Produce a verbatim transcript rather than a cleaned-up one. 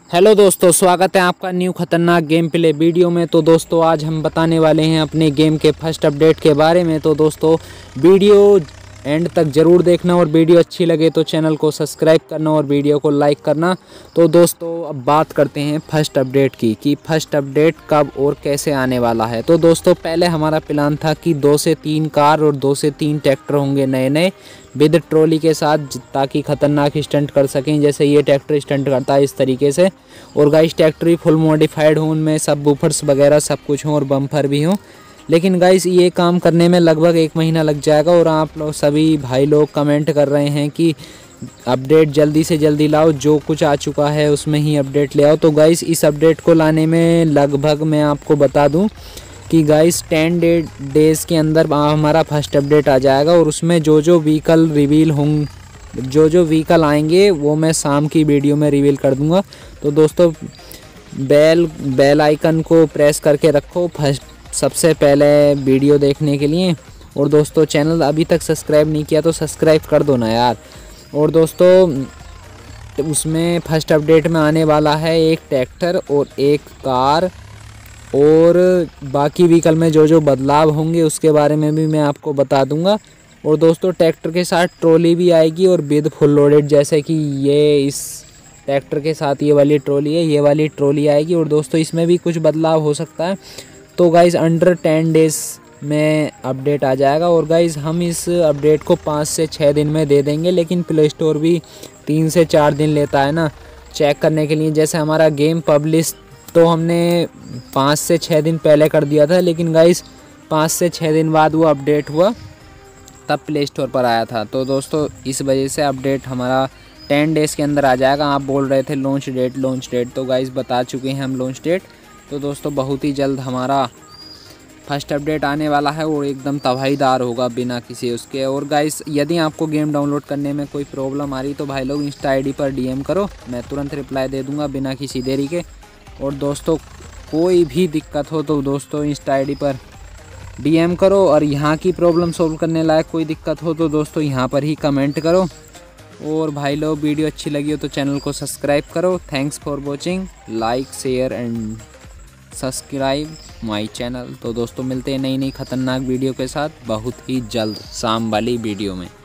Hello दोस्तों, स्वागत है आपका न्यू खतरनाक गेम प्ले वीडियो में। तो दोस्तों आज हम बताने वाले हैं अपने गेम के फर्स्ट अपडेट के बारे में। तो दोस्तों वीडियो एंड तक ज़रूर देखना और वीडियो अच्छी लगे तो चैनल को सब्सक्राइब करना और वीडियो को लाइक करना। तो दोस्तों अब बात करते हैं फर्स्ट अपडेट की कि फर्स्ट अपडेट कब और कैसे आने वाला है। तो दोस्तों पहले हमारा प्लान था कि दो से तीन कार और दो से तीन ट्रैक्टर होंगे नए नए विद ट्रॉली के साथ, ताकि खतरनाक स्टंट कर सकें जैसे ये ट्रैक्टर स्टंट करता है इस तरीके से। और गाइस ट्रैक्टर भी फुल मॉडिफाइड हो, उनमें सब बूफर्स वगैरह सब कुछ हों और बम्पर भी हों। लेकिन गाइस ये काम करने में लगभग एक महीना लग जाएगा और आप लोग सभी भाई लोग कमेंट कर रहे हैं कि अपडेट जल्दी से जल्दी लाओ, जो कुछ आ चुका है उसमें ही अपडेट ले आओ। तो गाइस इस अपडेट को लाने में लगभग मैं आपको बता दूं कि गाइस टेन डे डेज़ के अंदर हमारा फर्स्ट अपडेट आ जाएगा और उसमें जो जो व्हीकल रिवील होंगे, जो जो व्हीकल आएंगे वो मैं शाम की वीडियो में रिवील कर दूंगा। तो दोस्तों बेल बेल आइकन को प्रेस करके रखो फर्स्ट सबसे पहले वीडियो देखने के लिए। और दोस्तों चैनल अभी तक सब्सक्राइब नहीं किया तो सब्सक्राइब कर दो ना यार। और दोस्तों उसमें फर्स्ट अपडेट में आने वाला है एक ट्रैक्टर और एक कार, और बाकी व्हीकल में जो जो बदलाव होंगे उसके बारे में भी मैं आपको बता दूंगा। और दोस्तों ट्रैक्टर के साथ ट्रॉली भी आएगी और विद फुल लोडेड, जैसे कि ये इस ट्रैक्टर के साथ ये वाली ट्रॉली है, ये वाली ट्रॉली आएगी। और दोस्तों इसमें भी कुछ बदलाव हो सकता है। तो गाइज़ अंडर टेन डेज़ में अपडेट आ जाएगा। और गाइज़ हम इस अपडेट को पाँच से छः दिन में दे देंगे, लेकिन प्ले स्टोर भी तीन से चार दिन लेता है ना चेक करने के लिए। जैसे हमारा गेम पब्लिश तो हमने पाँच से छः दिन पहले कर दिया था, लेकिन गाइस पाँच से छः दिन बाद वो अपडेट हुआ तब प्ले स्टोर पर आया था। तो दोस्तों इस वजह से अपडेट हमारा टेन डेज़ के अंदर आ जाएगा। आप बोल रहे थे लॉन्च डेट लॉन्च डेट, तो गाइस बता चुके हैं हम लॉन्च डेट। तो दोस्तों बहुत ही जल्द हमारा फर्स्ट अपडेट आने वाला है और एकदम तबाहीदार होगा बिना किसी उसके। और गाइस यदि आपको गेम डाउनलोड करने में कोई प्रॉब्लम आ रही तो भाई लोग इंस्टा आई डी पर डी एम करो, मैं तुरंत रिप्लाई दे दूँगा बिना किसी देरी के। और दोस्तों कोई भी दिक्कत हो तो दोस्तों इंस्टा आई डी पर डी एम करो, और यहाँ की प्रॉब्लम सोल्व करने लायक कोई दिक्कत हो तो दोस्तों यहाँ पर ही कमेंट करो। और भाई लोग वीडियो अच्छी लगी हो तो चैनल को सब्सक्राइब करो। Thanks for watching, like share and subscribe my channel. तो दोस्तों मिलते हैं नई नई खतरनाक वीडियो के साथ बहुत ही जल्द शाम वाली वीडियो में।